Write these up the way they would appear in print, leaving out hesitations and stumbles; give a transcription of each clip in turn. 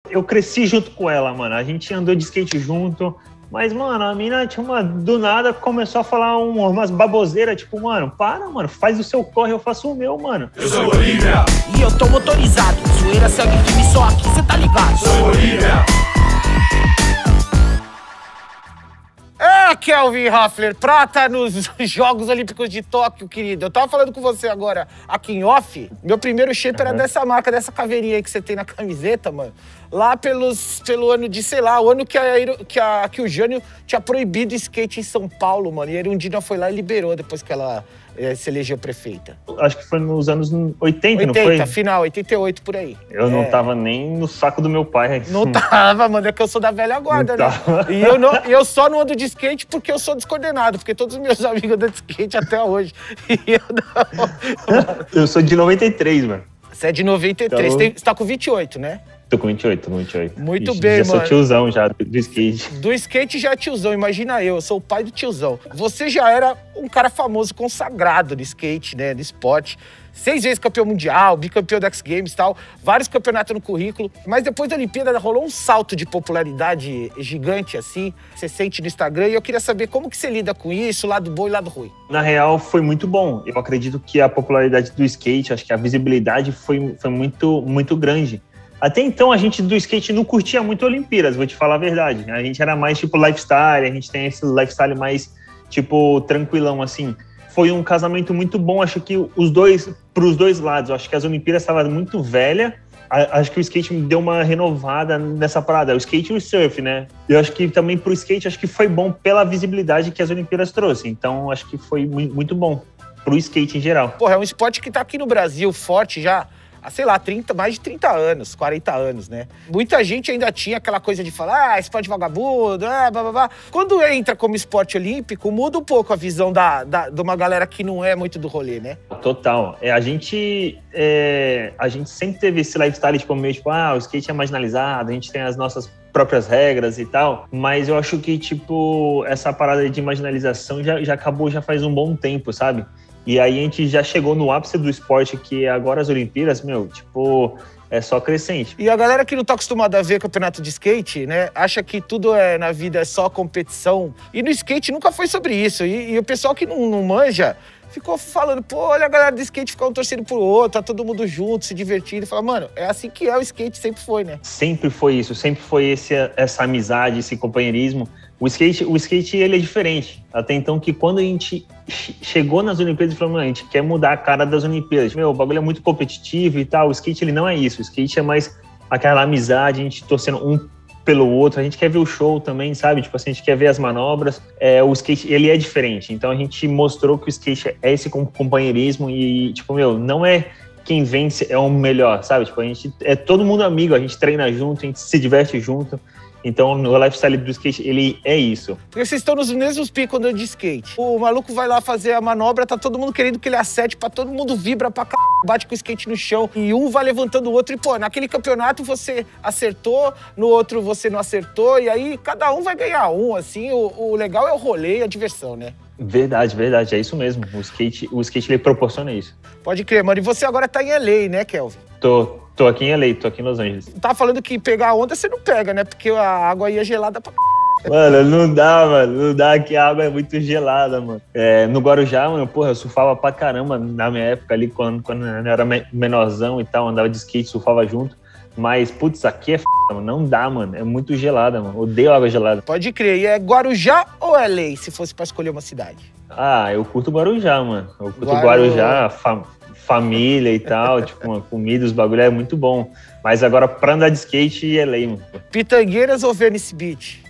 Eu cresci junto com ela, mano. A gente andou de skate junto. Mas, mano, a mina, do nada, começou a falar umas baboseiras, tipo, mano, mano, faz o seu corre, eu faço o meu, mano. Eu sou Bolívia. E eu tô motorizado, zoeira segue firme só aqui, cê tá ligado? Sou Bolívia. Kelvin Hoffler, prata nos Jogos Olímpicos de Tóquio, querido. Eu tava falando com você agora aqui em off. Meu primeiro shape era dessa marca, dessa caveirinha aí que você tem na camiseta, mano. Lá pelo ano de, sei lá, o ano que o Jânio tinha proibido skate em São Paulo, mano. E a Erundina foi lá e liberou depois que ela se elegeu prefeita. Acho que foi nos anos 80, não foi? Final, 88, por aí. Eu não tava nem no saco do meu pai. Não tava, mano, é que eu sou da velha guarda, né? E eu só não ando de skate porque eu sou descoordenado, porque todos os meus amigos andam de skate até hoje. E eu não... Eu sou de 93, mano. Você é de 93, então... Você tá com 28, né? Tô com 28. Muito bem, mano. Já sou tiozão já do skate. Do skate já é tiozão, imagina eu sou o pai do tiozão. Você já era um cara famoso, consagrado no skate, né, no esporte. 6 vezes campeão mundial, bicampeão do X Games e tal, vários campeonatos no currículo. Mas depois da Olimpíada rolou um salto de popularidade gigante assim, você sente no Instagram, e eu queria saber como que você lida com isso, lado bom e lado ruim. Na real, foi muito bom. Eu acredito que a popularidade do skate, acho que a visibilidade foi muito grande. Até então, a gente do skate não curtia muito Olimpíadas, vou te falar a verdade. A gente era mais, tipo, lifestyle, a gente tem esse lifestyle mais, tipo, tranquilão, assim. Foi um casamento muito bom, acho que pros dois lados. Acho que as Olimpíadas estavam muito velhas, acho que o skate me deu uma renovada nessa parada. O skate e o surf, né? Eu acho que também pro skate, acho que foi bom pela visibilidade que as Olimpíadas trouxeram. Então, acho que foi muito bom pro skate em geral. Porra, é um esporte que tá aqui no Brasil forte já há, sei lá, mais de 30 anos, 40 anos, né? Muita gente ainda tinha aquela coisa de falar, esporte vagabundo, blá, blá, blá. Quando entra como esporte olímpico, muda um pouco a visão de uma galera que não é muito do rolê, né? Total. A gente sempre teve esse lifestyle, tipo, meio tipo, o skate é marginalizado, a gente tem as nossas próprias regras e tal, mas eu acho que, tipo, essa parada de marginalização já acabou já faz um bom tempo, sabe? E aí a gente já chegou no ápice do esporte, que agora as Olimpíadas, é só crescente. E a galera que não tá acostumada a ver campeonato de skate, né, acha que tudo na vida é só competição. E no skate nunca foi sobre isso. E o pessoal que não manja ficou falando, pô, olha a galera do skate ficar um torcendo pro outro, tá todo mundo junto, se divertindo. E fala, mano, é assim que é o skate, sempre foi, né? Sempre foi isso, sempre foi essa amizade, esse companheirismo. O skate, ele é diferente. Até então, que quando a gente chegou nas Olimpíadas, falou, a gente quer mudar a cara das Olimpíadas. O bagulho é muito competitivo e tal. O skate, ele não é isso. O skate é mais aquela amizade, a gente torcendo um pelo outro. A gente quer ver o show também, sabe? Tipo assim, a gente quer ver as manobras. O skate, ele é diferente. Então, a gente mostrou que o skate é esse companheirismo e, tipo, não é quem vence é o melhor, sabe? Tipo, a gente é todo mundo amigo, a gente treina junto, a gente se diverte junto. Então, o lifestyle do skate, ele é isso. Porque vocês estão nos mesmos picos andando de skate. O maluco vai lá fazer a manobra, tá todo mundo querendo que ele acerte, pra todo mundo vibra pra bate com o skate no chão. E um vai levantando o outro. E, pô, naquele campeonato você acertou, no outro você não acertou. E aí, cada um vai ganhar um, assim. O legal é o rolê e a diversão, né? Verdade, é isso mesmo. O skate ele proporciona isso. Pode crer, mano. E você agora tá em LA, né, Kelvin? Tô aqui em LA, tô aqui em Los Angeles. Tá falando que pegar onda você não pega, né? Porque a água aí é gelada pra Mano, não dá, que a água é muito gelada, mano. No Guarujá, mano, porra, eu surfava pra caramba na minha época ali, quando eu era menorzão e tal, andava de skate, surfava junto. Mas, putz, aqui mano, não dá, mano, é muito gelada, mano, odeio água gelada. Pode crer, e é Guarujá ou LA, se fosse pra escolher uma cidade? Eu curto Guarujá, mano, eu curto Guarujá, família e tal, tipo, uma comida, os bagulho é muito bom. Mas agora, pra andar de skate, é lei, mano. Pitangueiras ou Venice Beach?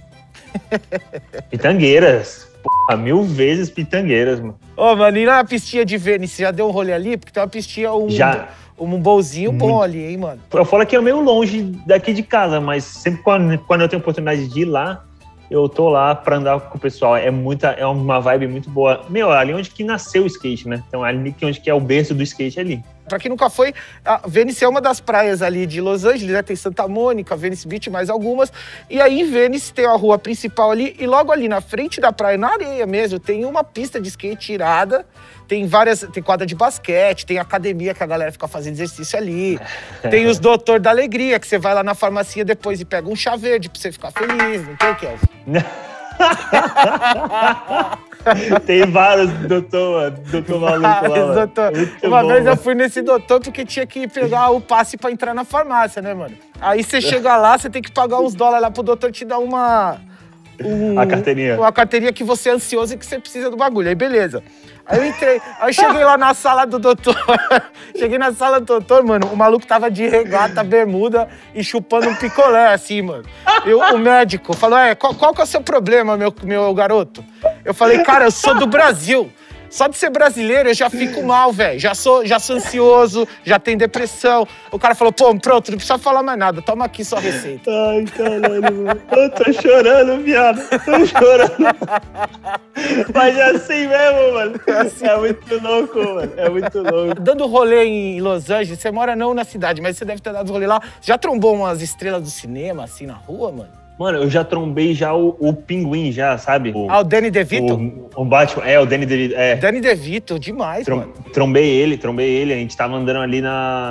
Pitangueiras. Porra, 1000 vezes Pitangueiras, mano. Mano, e na pistinha de Venice, já deu um rolê ali? Porque tem uma pistinha, um bolzinho bom ali, hein, mano? Eu falo que é meio longe daqui de casa, mas sempre quando eu tenho oportunidade de ir lá, eu tô lá pra andar com o pessoal. É uma vibe muito boa. Ali onde que nasceu o skate, né? Então, ali onde que é o berço do skate ali. Pra quem nunca foi, a Venice é uma das praias ali de Los Angeles, né? Tem Santa Mônica, Venice Beach, mais algumas. E aí em Venice tem a rua principal ali, e logo ali na frente da praia, na areia mesmo, tem uma pista de skate irada. Tem quadra de basquete, tem academia que a galera fica fazendo exercício ali. Tem os Doutor da Alegria, que você vai lá na farmácia depois e pega um chá verde pra você ficar feliz. Não tem, Kelvin? Tem vários doutor maluco lá, doutor. Uma vez eu fui nesse doutor porque tinha que pegar o passe pra entrar na farmácia, né, mano? Aí você chega lá, você tem que pagar uns dólares lá pro doutor te dar a carteirinha. Uma carteirinha que você é ansioso e que você precisa do bagulho. Aí, beleza. Aí eu entrei, aí cheguei lá na sala do doutor. Cheguei na sala do doutor, mano, o maluco tava de regata, bermuda e chupando um picolé, assim, mano. O médico falou, qual que é o seu problema, meu garoto? Eu falei, cara, eu sou do Brasil. Só de ser brasileiro eu já fico mal, velho. Já sou ansioso, já tenho depressão. O cara falou, pô, pronto, não precisa falar mais nada. Toma aqui sua receita. Ai, caralho, mano. Eu tô chorando, viado. Tô chorando. Mas é assim mesmo, mano. É muito louco, mano. É muito louco. Dando rolê em Los Angeles, você mora não na cidade, mas você deve ter dado rolê lá. Já trombou umas estrelas do cinema, assim, na rua, mano? Mano, eu já trombei já o Pinguim, já, sabe? O Danny DeVito? O Batman, o Danny DeVito, Danny DeVito, demais, mano. Trombei ele, a gente tava andando ali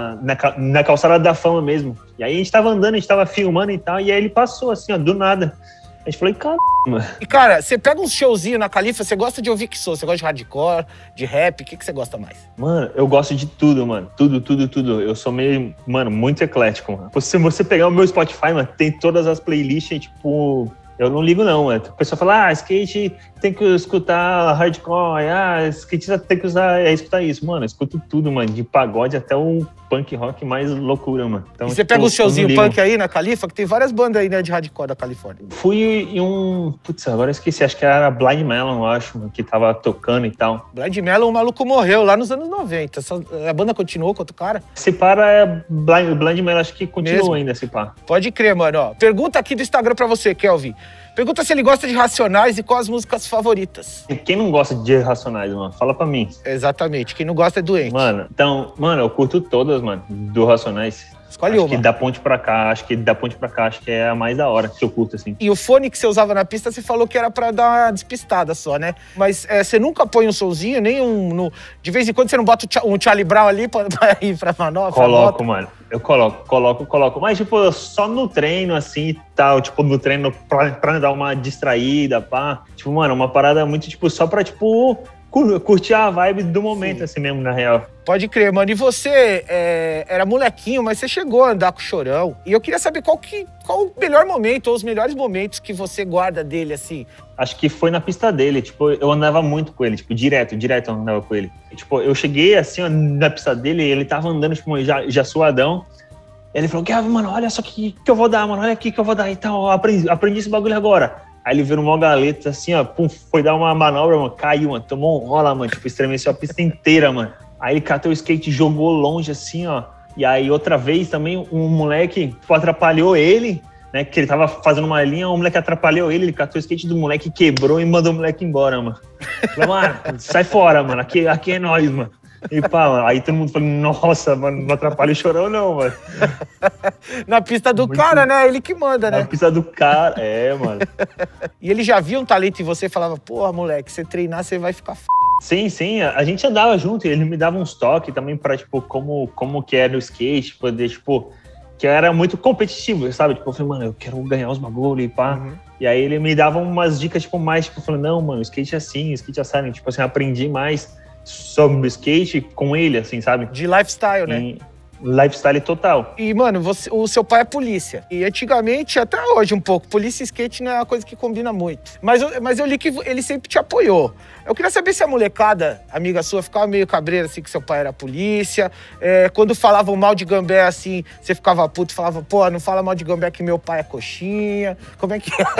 na calçada da fama mesmo. E aí a gente tava andando, a gente tava filmando e tal, e aí ele passou assim, ó, do nada. A gente falou, caramba. E, cara, você pega uns showzinhos na Califa, você gosta de ouvir que sou? Você gosta de hardcore, de rap? O que você gosta mais? Mano, eu gosto de tudo, mano. Tudo. Eu sou meio, mano, muito eclético, mano. Se você pegar o meu Spotify, mano, tem todas as playlists, tipo... Eu não ligo, não, mano. A pessoa fala, skate tem que escutar hardcore, skatista tem que escutar isso. Mano, eu escuto tudo, mano. De pagode até o punk rock mais loucura, mano. Então, e você pega um showzinho punk aí na Califa, que tem várias bandas aí, né, de hardcore da Califórnia. Fui em um... Putz, agora eu esqueci. Acho que era Blind Melon, eu acho, que tava tocando e tal. Blind Melon, o maluco morreu lá nos anos 90. A banda continuou com outro cara? Se para é Blind Melon, acho que continua ainda, se pá. Pode crer, mano. Ó, pergunta aqui do Instagram pra você, Kelvin. Pergunta se ele gosta de Racionais e quais as músicas favoritas. E quem não gosta de Racionais, mano? Fala pra mim. Exatamente. Quem não gosta é doente. Mano, então, eu curto todas, mano, do Racionais. Escolhe uma. Acho que da ponte pra cá, acho que é a mais da hora que eu curto, assim. E o fone que você usava na pista, você falou que era pra dar uma despistada só, né? Mas você nunca põe um somzinho, nem um... De vez em quando você não bota um Charlie Brown ali pra ir pra manobra? Coloco, mano. Eu coloco. Mas, tipo, só no treino, assim, e tal. Tipo, no treino pra dar uma distraída, pá. Tipo, mano, uma parada muito, tipo, só pra, tipo... curtir a vibe do momento, assim mesmo, na real. Pode crer, mano. E você era molequinho, mas você chegou a andar com o Chorão. E eu queria saber qual o melhor momento, ou os melhores momentos que você guarda dele, assim. Acho que foi na pista dele. Tipo, eu andava muito com ele. Tipo, direto eu andava com ele. E, tipo, eu cheguei, assim, ó, na pista dele, e ele tava andando, tipo, já suadão. E ele falou, mano, olha só que eu vou dar, mano. Olha aqui que eu vou dar. Então, aprendi esse bagulho agora. Aí ele virou uma galeta, assim, ó, pum, foi dar uma manobra, mano, caiu, mano, tomou um rola, mano, tipo, estremeceu a pista inteira, mano. Aí ele catou o skate e jogou longe, assim, ó. E aí, outra vez, também, um moleque, tipo, atrapalhou ele, né, que ele tava fazendo uma linha, um moleque atrapalhou ele catou o skate do moleque, quebrou e mandou o moleque embora, mano. Falei, mano, sai fora, mano, aqui é nós, mano. E pá, mano, aí todo mundo falou, nossa, mano, não atrapalha o Chorão não, mano. Na pista do cara, né? Ele que manda, né? Na pista do cara, mano. E ele já via um talento em você e falava, porra, moleque, você treinar, você vai ficar Sim, a gente andava junto, ele me dava uns toques também pra, tipo, como que era o skate, poder, tipo, que eu era muito competitivo, sabe? Tipo, eu falei, mano, eu quero ganhar os bagulho e pá. Uhum. E aí ele me dava umas dicas, tipo, mais, tipo, falando, não, mano, skate é assim, skate é assim, tipo assim, aprendi mais sobre o skate com ele, assim, sabe? De lifestyle, né? Lifestyle total. E, mano, o seu pai é polícia. E antigamente, até hoje um pouco, polícia e skate não é uma coisa que combina muito. Mas eu li que ele sempre te apoiou. Eu queria saber se a molecada, amiga sua, ficava meio cabreira, assim, que seu pai era polícia. Quando falavam mal de Gambé, assim, você ficava puto e falava, pô, não fala mal de Gambé que meu pai é coxinha. Como é que é?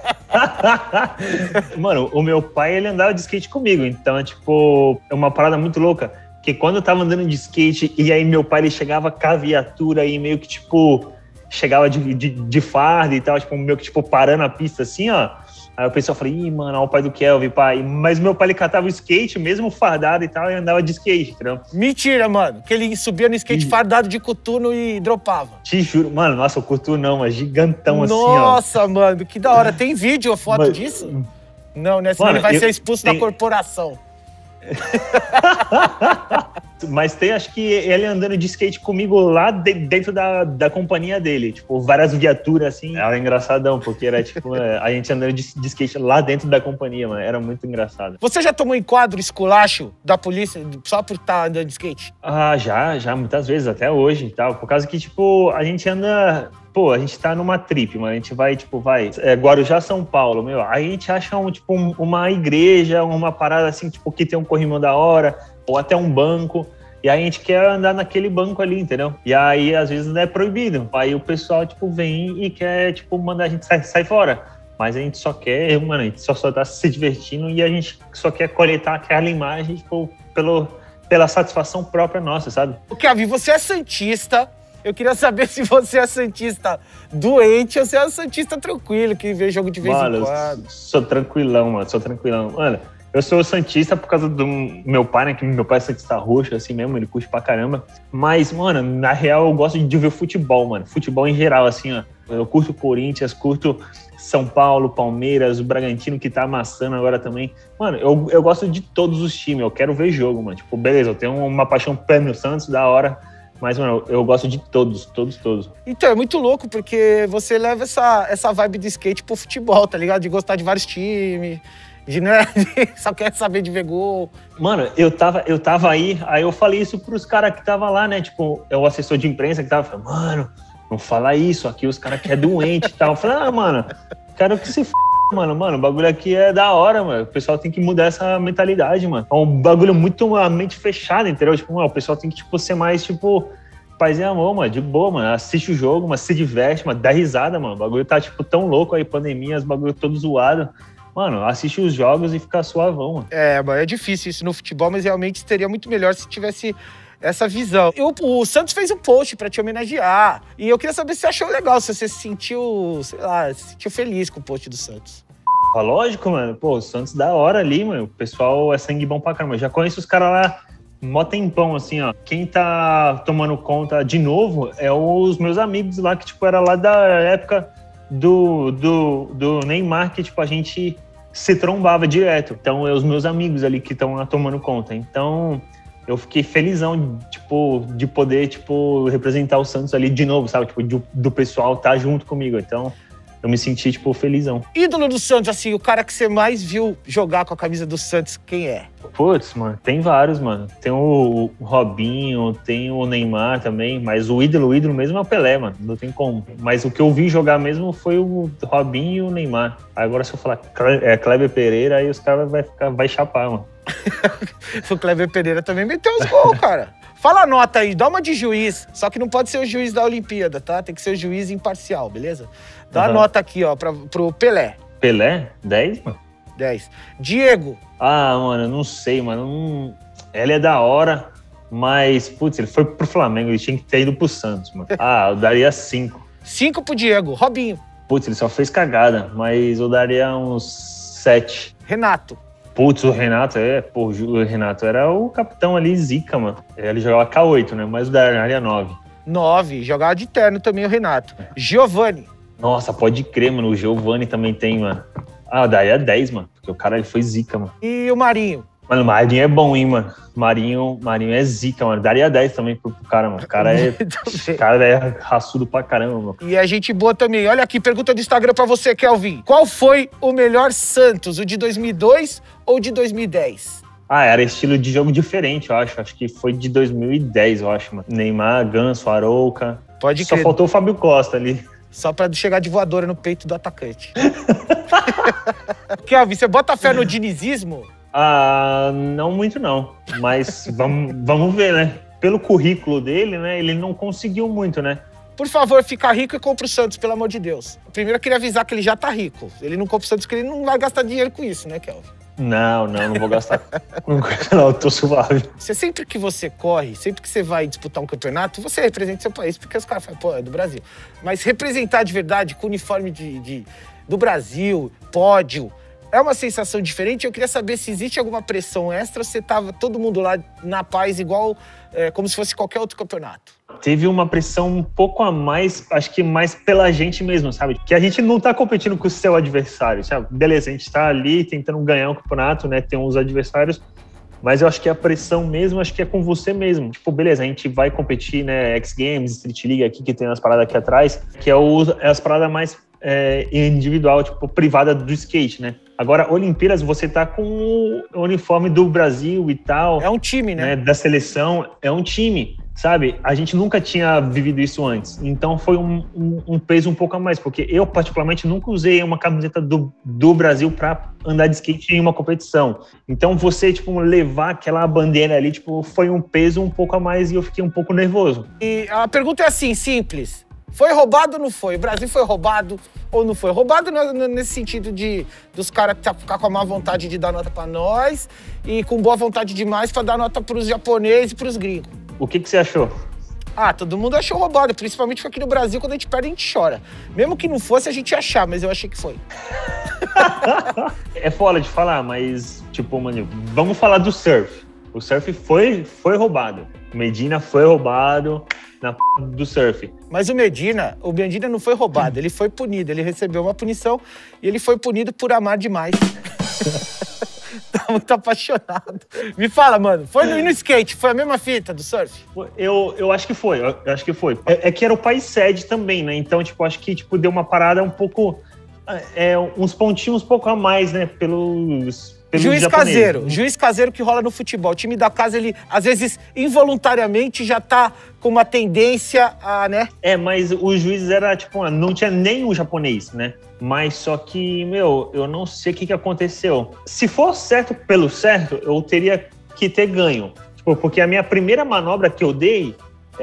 Mano, o meu pai, ele andava de skate comigo. Então, tipo, é uma parada muito louca. Que quando eu tava andando de skate, e aí meu pai, ele chegava com a viatura e meio que, tipo, chegava de farda e tal, tipo, meio que, tipo, parando a pista assim, ó. Aí o pessoal falou, ih, mano, olha o pai do Kelvin, pai. Mas meu pai, ele catava o skate, mesmo fardado e tal, e andava de skate, entendeu? Mentira, mano. Que ele subia no skate fardado de coturno e dropava. Te juro. Mano, nossa, o coturno não, mas gigantão assim, ó. Nossa, mano, que da hora. Tem vídeo ou foto disso? Não, né? Senão ele vai ser expulso da corporação. Mas tem, acho que ele andando de skate comigo lá dentro da companhia dele. Tipo, várias viaturas, assim. Era engraçadão, porque era, tipo, a gente andando de skate lá dentro da companhia, mano. Era muito engraçado. Você já tomou enquadro, esculacho da polícia só por estar andando de skate? Ah, já, muitas vezes, até hoje e tal. Por causa que, tipo, a gente anda... Pô, a gente tá numa trip, mano. A gente vai, Guarujá, São Paulo, meu. Aí a gente acha, uma igreja, uma parada assim, tipo, que tem um corrimão da hora, ou até um banco. E aí a gente quer andar naquele banco ali, entendeu? E aí, às vezes, é proibido. Aí o pessoal, tipo, vem e quer, tipo, mandar a gente sair fora. Mas a gente só quer, mano, a gente só tá se divertindo e a gente só quer coletar aquela imagem, tipo, pela satisfação própria nossa, sabe? Kelvin, você é santista. Eu queria saber se você é santista doente ou se é um santista tranquilo, que vê jogo de vez em quando. Sou tranquilão, mano. Mano, eu sou santista por causa do meu pai, né? Que meu pai é santista roxo, assim mesmo, ele curte pra caramba. Mas, mano, na real, eu gosto de ver futebol, mano. Futebol em geral, assim, ó. Eu curto Corinthians, curto São Paulo, Palmeiras, o Bragantino, que tá amassando agora também. Mano, eu gosto de todos os times, eu quero ver jogo, mano. Tipo, beleza, eu tenho uma paixão pelo Santos, da hora. Mas, mano, eu gosto de todos. Então, é muito louco, porque você leva essa vibe de skate pro futebol, tá ligado? De gostar de vários times, né? Só quer saber de ver gol. Mano, eu tava aí eu falei isso pros caras que tava lá, né? Tipo, o assessor de imprensa que tava falando, mano, não fala isso, aqui os caras que é doente e tal. Eu falei, mano, quero que se f***, mano, o bagulho aqui é da hora, mano. O pessoal tem que mudar essa mentalidade, mano. É um bagulho muito a mente fechada, entendeu? Tipo, mano, o pessoal tem que, tipo, ser mais, tipo, paz e amor, mano, de boa, mano. Assiste o jogo, mas se diverte, mano, dá risada, mano. O bagulho tá, tipo, tão louco aí, pandemia, os bagulho todo zoado. Mano, assiste os jogos e fica suavão, mano. Mano, é difícil isso no futebol, mas realmente seria muito melhor se tivesse essa visão. O Santos fez um post pra te homenagear. E eu queria saber se você achou legal, se você se sentiu, sei lá, se sentiu feliz com o post do Santos. Lógico, mano. Pô, o Santos da hora ali, mano. O pessoal é sangue bom pra caramba. Eu já conheço os caras lá mó tempão, assim, ó. Quem tá tomando conta de novo é os meus amigos lá, que, tipo, era lá da época do Neymar, que, tipo, a gente se trombava direto. Então, é os meus amigos ali que estão lá tomando conta. Então, eu fiquei felizão, tipo, de poder, tipo, representar o Santos ali de novo, sabe? Tipo, do pessoal tá junto comigo. Então, eu me senti, tipo, felizão. Ídolo do Santos, assim, o cara que você mais viu jogar com a camisa do Santos, quem é? Putz, mano, tem vários, mano. Tem o Robinho, tem o Neymar também, mas o ídolo mesmo é o Pelé, mano. Não tem como. Mas o que eu vi jogar mesmo foi o Robinho e o Neymar. Agora, se eu falar Kleber Pereira, aí os caras vai chapar, mano. O Kleber Pereira também meteu os gols, cara. Fala a nota aí, dá uma de juiz. Só que não pode ser o juiz da Olimpíada, tá? Tem que ser o juiz imparcial, beleza? Dá a nota aqui, ó, pro Pelé. Pelé? 10, mano? 10. Diego. Ah, mano, eu não sei, mano. Ele é da hora, mas, putz, ele foi pro Flamengo, ele tinha que ter ido pro Santos, mano. Eu daria 5. 5 pro Diego. Robinho. Putz, ele só fez cagada, mas eu daria uns 7. Renato. Putz, o Renato, o Renato era o capitão ali, zica, mano. Ele jogava K8, né, mas eu daria 9. 9, jogava de terno também o Renato. Giovani. Nossa, pode crer, mano, o Giovani também tem, mano. Eu daria 10, mano, porque o cara ele foi zica, mano. E o Marinho? Mano, o Marinho é bom, hein, mano. Marinho é zica, mano. Daria 10 também pro cara, mano. O cara é raçudo pra caramba, mano. E é gente boa também. Olha aqui, pergunta do Instagram pra você, Kelvin. Qual foi o melhor Santos, o de 2002 ou de 2010? Era estilo de jogo diferente, eu acho. Acho que foi de 2010, eu acho, mano. Neymar, Ganso, Arouca. Pode crer. Só faltou o Fábio Costa ali. Só pra chegar de voadora no peito do atacante. Kelvin, você bota fé no dinizismo? Não muito não, mas vamos ver, né? Pelo currículo dele, né, ele não conseguiu muito, né? Por favor, fica rico e compra o Santos, pelo amor de Deus. Primeiro eu queria avisar que ele já tá rico. Ele não compra o Santos porque ele não vai gastar dinheiro com isso, né, Kelvin? Não vou gastar. Não, eu tô suave. Sempre que você corre, sempre que você vai disputar um campeonato, você representa seu país, porque os caras falam, pô, é do Brasil. Mas representar de verdade, com uniforme do Brasil, pódio. É uma sensação diferente. Eu queria saber se existe alguma pressão extra, se tava todo mundo lá na paz, igual como se fosse qualquer outro campeonato. Teve uma pressão um pouco a mais, acho que mais pela gente mesmo, sabe? Que a gente não tá competindo com o seu adversário, sabe? Beleza, a gente tá ali tentando ganhar um campeonato, né? Tem uns adversários, mas eu acho que a pressão mesmo, acho que é com você mesmo. Tipo, beleza, a gente vai competir, né? X Games, Street League aqui, que tem as paradas aqui atrás, que é as paradas mais individual, tipo, privada do skate, né? Agora, Olimpíadas, você tá com o uniforme do Brasil e tal. É um time, né? Da seleção, é um time, sabe? A gente nunca tinha vivido isso antes. Então, foi um peso um pouco a mais, porque eu, particularmente, nunca usei uma camiseta do Brasil pra andar de skate em uma competição. Então, você, tipo, levar aquela bandeira ali, tipo, foi um peso um pouco a mais e eu fiquei um pouco nervoso. E a pergunta é assim, simples. Foi roubado ou não foi? O Brasil foi roubado ou não foi? Roubado nesse sentido dos caras ficar com a má vontade de dar nota pra nós e com boa vontade demais pra dar nota pros japoneses e pros gringos. O que você achou? Ah, todo mundo achou roubado, principalmente aqui no Brasil, quando a gente perde, a gente chora. Mesmo que não fosse, a gente ia achar, mas eu achei que foi. É foda de falar, mas, tipo, mano, vamos falar do surf. O surf foi roubado. O Medina foi roubado na do surf. Mas o Medina não foi roubado, ele foi punido, ele recebeu uma punição e ele foi punido por amar demais. Tá muito apaixonado. Me fala, mano, foi no skate, foi a mesma fita do surf? Eu acho que foi, É que era o país sede também, né? Então, tipo, acho que tipo, deu uma parada um pouco... uns pontinhos um pouco a mais, né? Pelos juiz japoneses. Caseiro, juiz caseiro que rola no futebol. O time da casa, ele, às vezes, involuntariamente, já tá com uma tendência a, né? Mas o juiz era, tipo, não tinha nenhum japonês, né? Mas só que, eu não sei o que aconteceu. Se for certo pelo certo, eu teria que ter ganho. Tipo, porque a minha primeira manobra que eu dei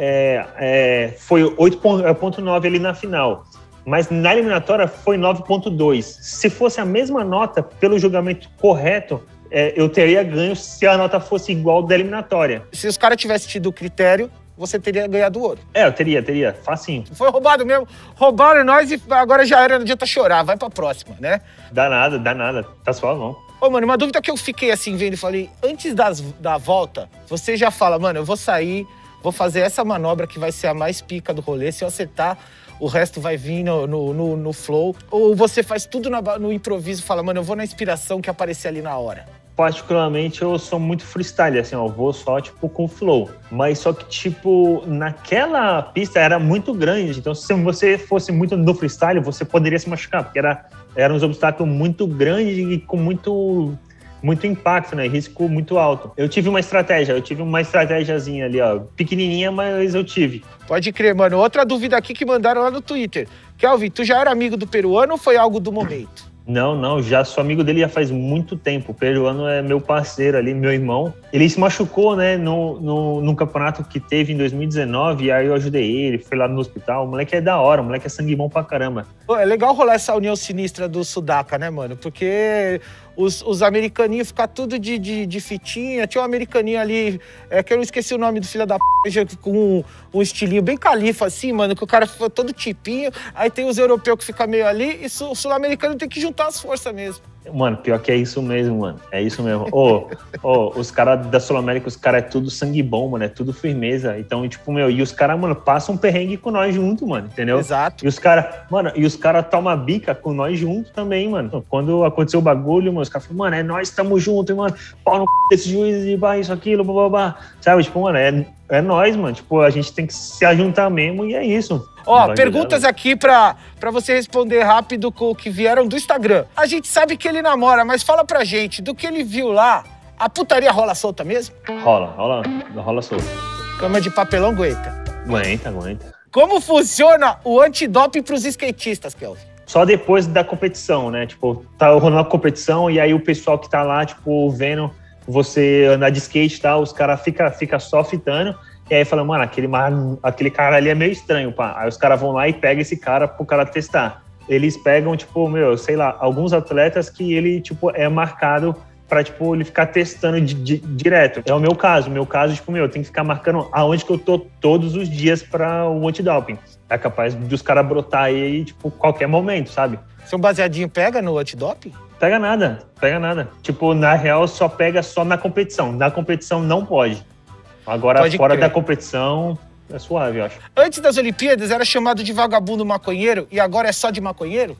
foi 8.9 ali na final. Mas na eliminatória foi 9.2. Se fosse a mesma nota, pelo julgamento correto, eu teria ganho se a nota fosse igual da eliminatória. Se os caras tivessem tido o critério, você teria ganhado ouro. Eu teria, facinho. Foi roubado mesmo. Roubaram nós e agora já era, não adianta chorar, vai pra próxima, né? Dá nada, tá só não. Ô, mano, uma dúvida que eu fiquei assim vendo e falei, antes da volta, você já fala, mano, eu vou sair, vou fazer essa manobra que vai ser a mais pica do rolê, se eu acertar, o resto vai vir no flow. Ou você faz tudo no improviso e fala, mano, eu vou na inspiração que aparecer ali na hora. Particularmente, eu sou muito freestyle, assim, eu vou só, tipo, com flow. Mas só que, tipo, naquela pista era muito grande, então se você fosse muito no freestyle, você poderia se machucar, porque era uns obstáculos muito grandes e com muito impacto, né? Risco muito alto. Eu tive uma estratégiazinha ali, ó, pequenininha, mas eu tive. Pode crer, mano. Outra dúvida aqui que mandaram lá no Twitter. Kelvin, tu já era amigo do peruano ou foi algo do momento? Não, já sou amigo dele já faz muito tempo. O peruano é meu parceiro ali, meu irmão. Ele se machucou, né, no campeonato que teve em 2019, e aí eu ajudei ele, fui lá no hospital. O moleque é da hora, o moleque é sangue bom pra caramba. Pô, é legal rolar essa união sinistra do Sudaca, né, mano? Porque os americaninhos ficam tudo de fitinha. Tinha um americaninho ali, que eu não esqueci o nome do filho da p***, com um estilinho bem califa, assim, mano, que o cara ficou todo tipinho. Aí tem os europeus que ficam meio ali, e o sul-americano tem que juntar as forças mesmo. Mano, pior que é isso mesmo, mano. É isso mesmo. Os caras da Sul-América, os caras é tudo sangue bom, mano. É tudo firmeza. Então, tipo, e os caras, mano, passam um perrengue com nós junto, mano. Entendeu? Exato. E os caras tomam bica com nós junto também, mano. Quando aconteceu o bagulho, mano, os caras falam, mano, é nós, tamo junto, mano. Pau no c... desse juiz e vai, isso, aquilo, blá. Sabe? Tipo, mano, é nós, mano. Tipo, a gente tem que se ajuntar mesmo e é isso. Perguntas aqui pra você responder rápido com o que vieram do Instagram. A gente sabe que ele namora, mas fala pra gente, do que ele viu lá, a putaria rola solta mesmo? Rola solta. Cama de papelão aguenta. Aguenta. Como funciona o antidoping pros skatistas, Kelvin? Só depois da competição, né? Tipo, tá rolando a competição e aí o pessoal que tá lá, tipo, vendo você andar de skate e tal, os caras fica só fitando. E aí fala, mano, aquele cara ali é meio estranho, pá. Aí os caras vão lá e pegam esse cara pro cara testar. Eles pegam, tipo, sei lá, alguns atletas que ele, tipo, é marcado pra, tipo, ele ficar testando direto. É o meu caso. Tipo, eu tenho que ficar marcando aonde que eu tô todos os dias pra o antidoping. é capaz dos caras brotar aí, tipo, qualquer momento, sabe? Seu baseadinho pega no antidoping? Pega nada. Tipo, na real, só pega só na competição. Na competição não pode. Agora, Pode fora crer. da competição, é suave, eu acho. Antes das Olimpíadas era chamado de vagabundo maconheiro e agora é só de maconheiro?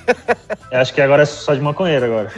Eu acho que agora é só de maconheiro agora.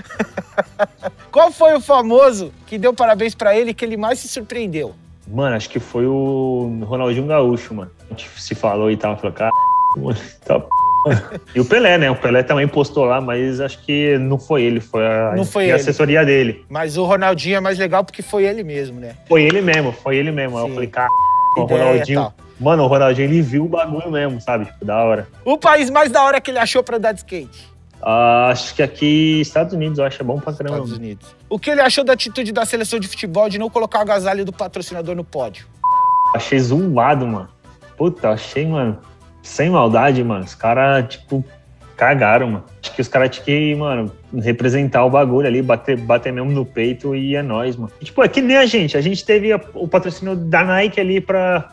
Qual foi o famoso que deu parabéns pra ele que ele mais se surpreendeu? Mano, acho que foi o Ronaldinho Gaúcho, mano. A gente se falou e tal, falou, cara, mano, tá p***. E o Pelé, né? O Pelé também postou lá, mas acho que não foi ele, foi a assessoria dele. Mas o Ronaldinho é mais legal porque foi ele mesmo, né? Foi ele mesmo. Aí eu falei, cara, o Ronaldinho... Tal. Mano, o Ronaldinho, ele viu o bagulho mesmo, sabe? Tipo, da hora. O país mais da hora que ele achou pra andar de skate? Acho que aqui, Estados Unidos, eu acho bom pra caramba. Estados Unidos. O que ele achou da atitude da seleção de futebol de não colocar o agasalho do patrocinador no pódio? Achei zoado, mano. Puta, achei, mano, sem maldade, mano. Os caras, tipo, cagaram, mano. Acho que os caras tinham que, mano, representar o bagulho ali, bater mesmo no peito e é nóis, mano. E, tipo, é que nem a gente. A gente teve o patrocínio da Nike ali pra...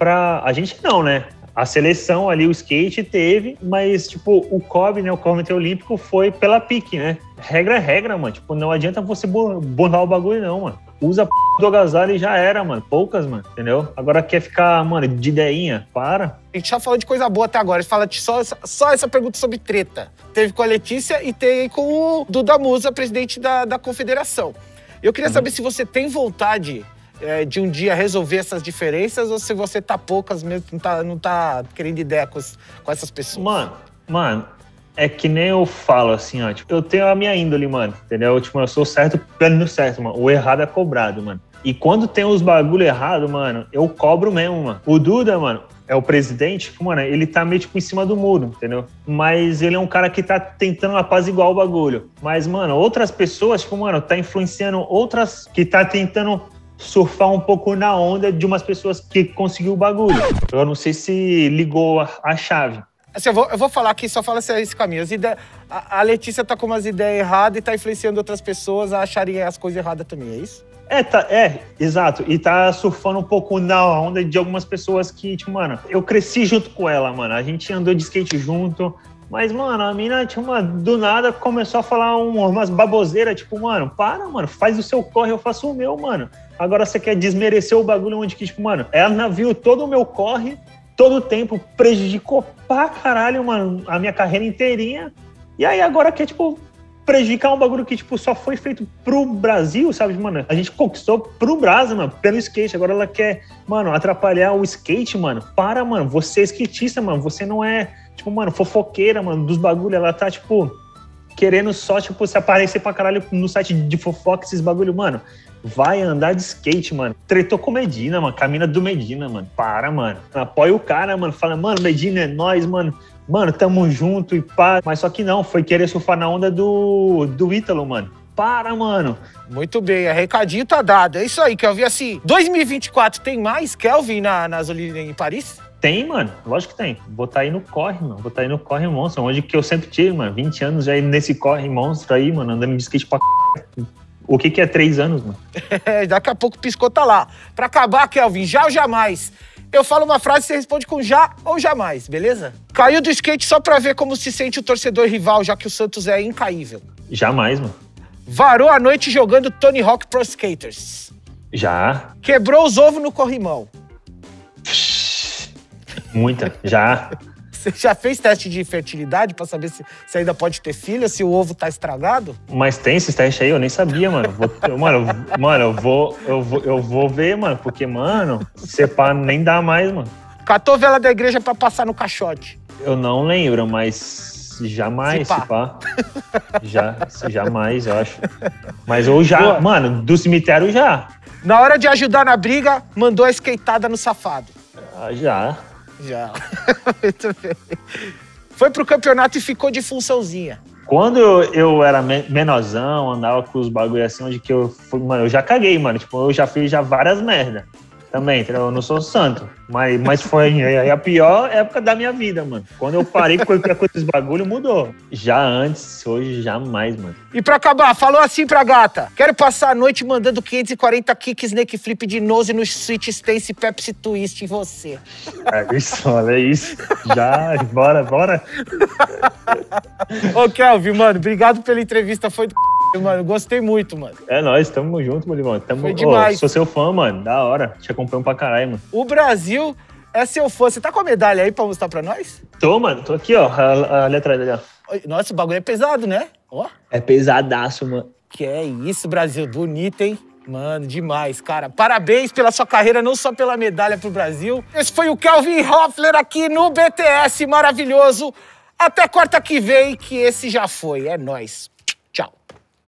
A gente não, né? A seleção ali, o skate teve, mas, tipo, o COB, né? O Comitê Olímpico foi pela pique, né? Regra é regra, mano. Tipo, não adianta você burlar o bagulho, não, mano. Usa a p do agasalho e já era, mano. Poucas, mano, entendeu? Agora quer ficar, mano, de ideinha? Para. A gente já falou de coisa boa até agora. A gente fala de só essa pergunta sobre treta. Teve com a Letícia e teve com o Duda Musa, presidente da confederação. Eu queria saber se você tem vontade de um dia resolver essas diferenças ou se você tá poucas mesmo, não tá querendo ideia com essas pessoas. Mano, é que nem eu falo assim, ó. Tipo, eu tenho a minha índole, mano, entendeu? Tipo, eu sou certo pelo certo, mano. O errado é cobrado, mano. E quando tem os bagulho errado, mano, eu cobro mesmo, mano. O Duda, mano, é o presidente, que, mano, ele tá meio, tipo, em cima do muro, entendeu? Mas ele é um cara que tá tentando apaziguar o bagulho. Mas, mano, outras pessoas, tipo, mano, tá influenciando outras que tá tentando surfar um pouco na onda de umas pessoas que conseguiu o bagulho. Eu não sei se ligou a chave. Assim, eu vou falar aqui, só fala esse caminho. A Letícia tá com umas ideias erradas e tá influenciando outras pessoas a acharem as coisas erradas também, é isso? Exato. E tá surfando um pouco na onda de algumas pessoas que, tipo, mano, eu cresci junto com ela, mano. A gente andou de skate junto. Mas, mano, a mina, tipo, do nada começou a falar umas baboseiras, tipo, mano, mano, faz o seu corre, eu faço o meu, mano. Agora você quer desmerecer o bagulho onde que, tipo, mano, ela viu todo o meu corre, todo o tempo, prejudicou pra caralho, mano, a minha carreira inteirinha. E aí agora quer, tipo, prejudicar um bagulho que, tipo, só foi feito pro Brasil, sabe, mano? A gente conquistou pro Brasil, mano, pelo skate. Agora ela quer, mano, atrapalhar o skate, mano. Mano, você é skatista, mano, você não é, tipo, mano, fofoqueira, mano, dos bagulhos. Ela tá, tipo, querendo só, tipo, se aparecer pra caralho no site de fofoca, esses bagulho, mano. Vai andar de skate, mano. Tretou com Medina, mano. Camina do Medina, mano. Mano. Apoia o cara, mano. Fala, mano, Medina é nóis, mano. Mano, tamo junto e pá. Mas só que não, foi querer surfar na onda do Ítalo, mano. Mano. Muito bem, recadinho tá dado. É isso aí, Kelvin. Assim, 2024 tem mais Kelvin nas Olimpíadas em Paris? Tem, mano. Lógico que tem. Vou tá aí no corre, mano. Vou tá aí no corre monstro. Onde que eu sempre tive, mano. 20 anos já nesse corre monstro aí, mano. Andando de skate pra c... O que é 3 anos, mano? Daqui a pouco o piscou tá lá. Pra acabar, Kelvin, já ou jamais? Eu falo uma frase e você responde com já ou jamais, beleza? Caiu do skate só pra ver como se sente o torcedor rival, já que o Santos é incaível. Jamais, mano. Varou a noite jogando Tony Hawk Pro Skaters. Já. Quebrou os ovos no corrimão. Muita, já. Você já fez teste de fertilidade pra saber se ainda pode ter filho, se o ovo tá estragado? Mas tem esses testes aí, eu nem sabia, mano. Eu vou ver, mano, porque, mano, se pá, nem dá mais, mano. Catou vela da igreja pra passar no caixote. Eu não lembro, mas jamais, se pá. Jamais, eu acho. Mas ou já, boa. Mano, do cemitério já. Na hora de ajudar na briga, mandou a skateada no safado. Já. Muito bem. Foi pro campeonato e ficou de funçãozinha. Quando eu era menorzão, andava com os bagulho assim, onde que eu fui, mano, eu já caguei, mano. Tipo, eu já fiz várias merdas. Também, entendeu? Eu não sou santo. Mas foi a pior época da minha vida, mano. Quando eu parei com esses bagulho, mudou. Já antes, hoje, jamais, mano. E pra acabar, falou assim pra gata. Quero passar a noite mandando 540 kick snake flip de nose no Sweet Stance Pepsi Twist em você. É isso, olha isso. Já, bora. Ô, Kelvin, mano, obrigado pela entrevista. Foi do mano. Gostei muito, mano. É nóis, tamo junto, Bolivão. Foi demais. Sou seu fã, mano. Da hora. Te acompanho pra caralho, mano. O Brasil é seu fã. Você tá com a medalha aí pra mostrar pra nós? Tô, mano. Tô aqui, ó. Ali atrás, ali, ó. Nossa, o bagulho é pesado, né? Ó. É pesadaço, mano. Que é isso, Brasil. Bonito, hein? Mano, demais, cara. Parabéns pela sua carreira, não só pela medalha pro Brasil. Esse foi o Kelvin Hoffler aqui no BTS maravilhoso. Até quarta que vem, que esse já foi. É nóis.